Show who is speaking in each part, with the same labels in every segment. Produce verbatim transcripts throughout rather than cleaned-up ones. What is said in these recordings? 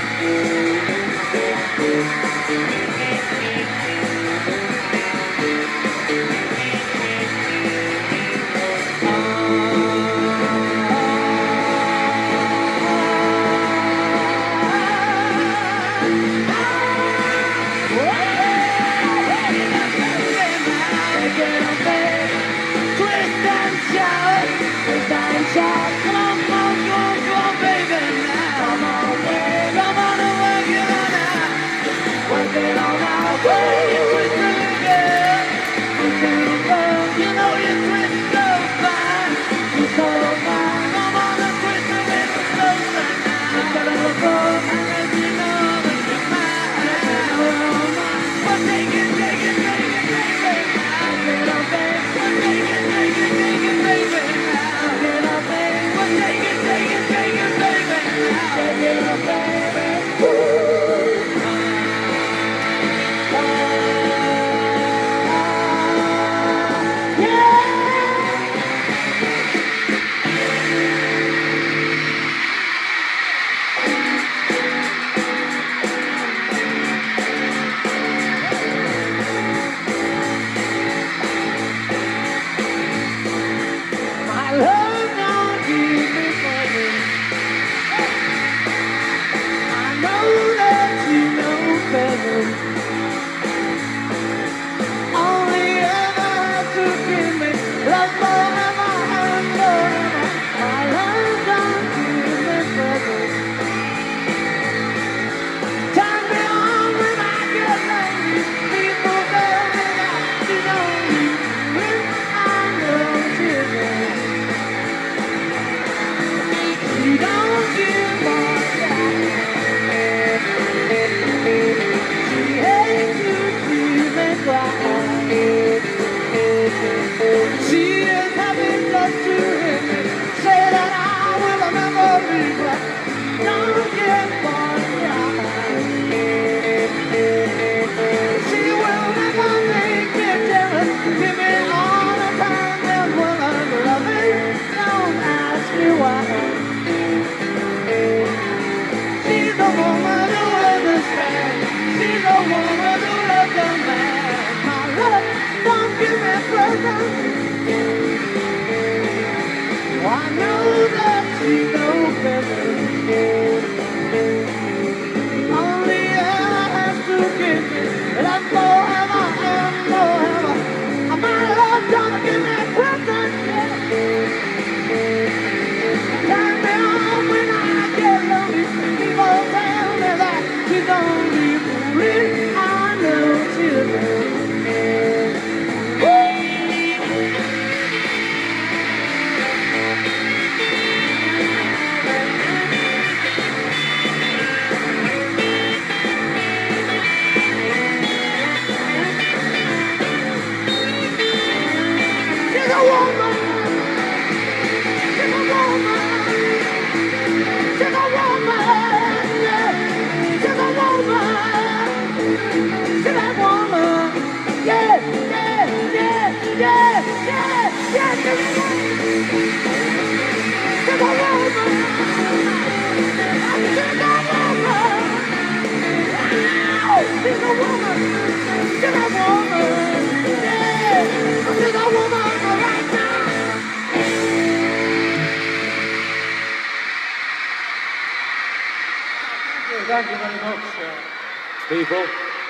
Speaker 1: Thank you very much, uh, people.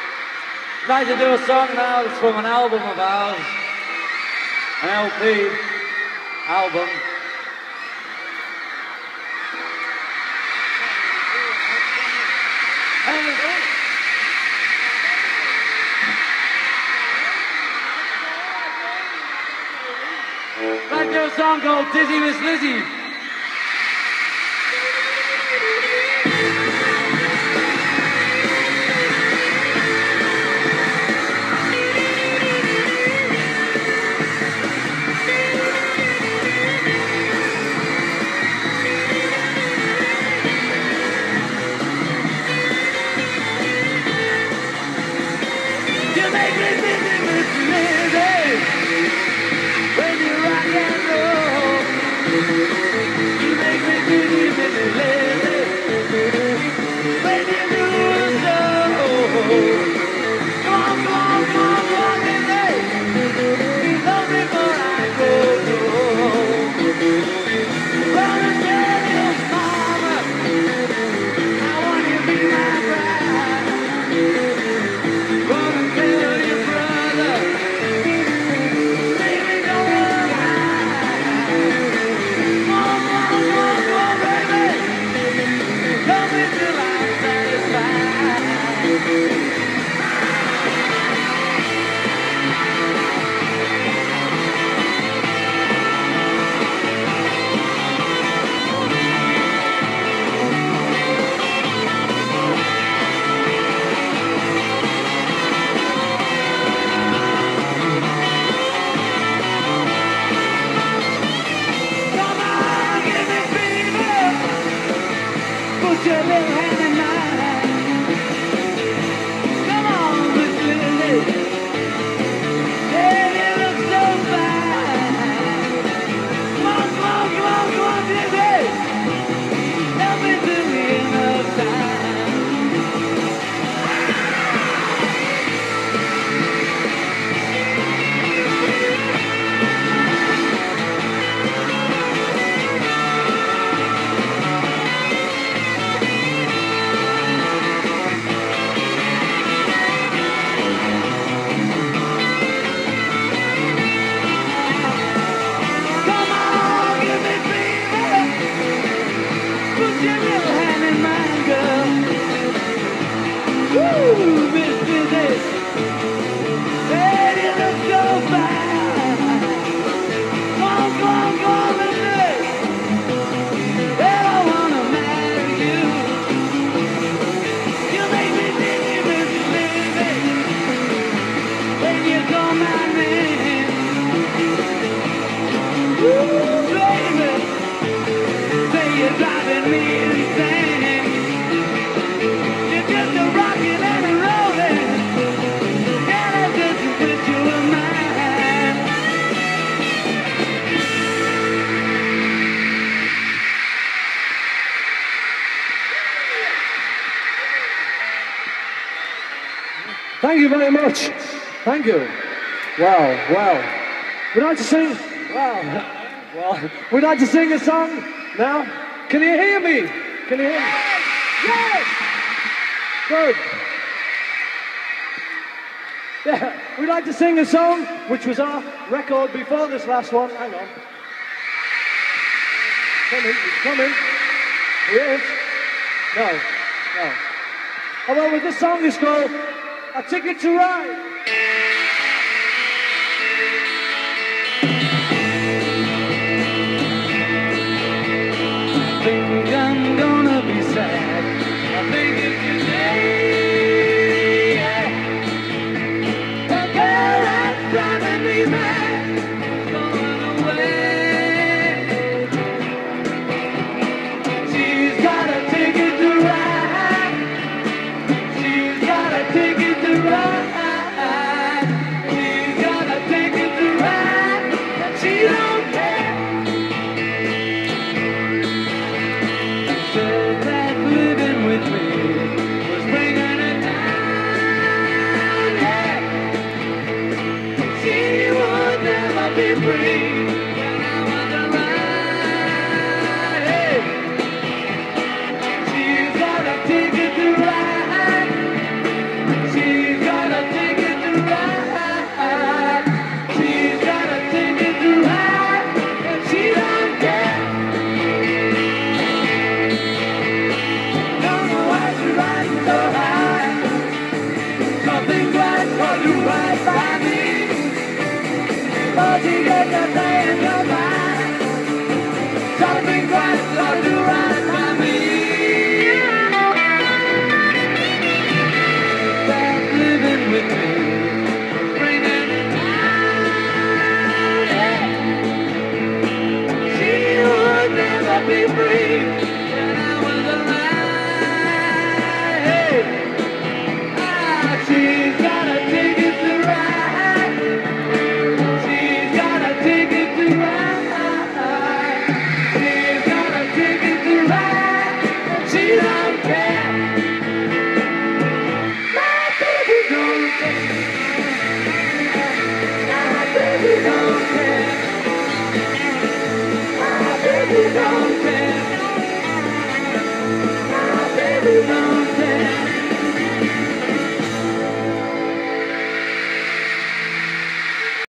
Speaker 1: I'd like to do a song now that's from an album of ours, an L P album. I'd like to do a song called Dizzy Miss Lizzie. When you rock and roll, your little hand in mine. Come on, Miss Lily. Yeah, you look so fine. Come on, come on, come on, come on, baby. Help me to the end of time. Thank you very much. Thank you. Wow, wow. We'd like to sing. Wow. Wow. We'd like to sing a song now. Can you hear me? Can you hear me? Yes. Good. Yeah. We'd like to sing a song which was our record before this last one. Hang on. Coming. It's coming. Here it is. No. No. Oh, well, with this song is called A Ticket to Ride. I think I'm gonna be sad. I think it's today. Yeah. The girl that's driving me mad is going away. She's got a ticket to ride. She's got a ticket to ride. She's got a ticket to ride. And she don't care. Said that living with me was bringing it down. Yeah. She would never be free when I was around. Hey. She's got a ticket to ride. She's got a ticket to ride. She's got a ticket to ride, and she don't care. Don't know why she's riding so high. Something right for you right by me. Before she gets to playing your mind. Something right for you right by me. That living with me was bringing it down. Yeah. She would never be free when I was around. Hey. Ah, she's got a ticket to ride. She's got a ticket to ride. She's got a ticket to ride. And she don't care. My baby don't care. My baby don't care. My baby don't care. My baby don't care.